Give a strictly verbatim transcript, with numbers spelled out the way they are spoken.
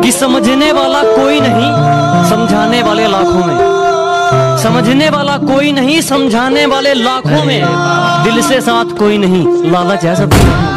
कि समझने वाला कोई नहीं, समझाने वाले लाखों में। समझने वाला कोई नहीं, समझाने वाले लाखों में। दिल से साथ कोई नहीं, लालच है सब।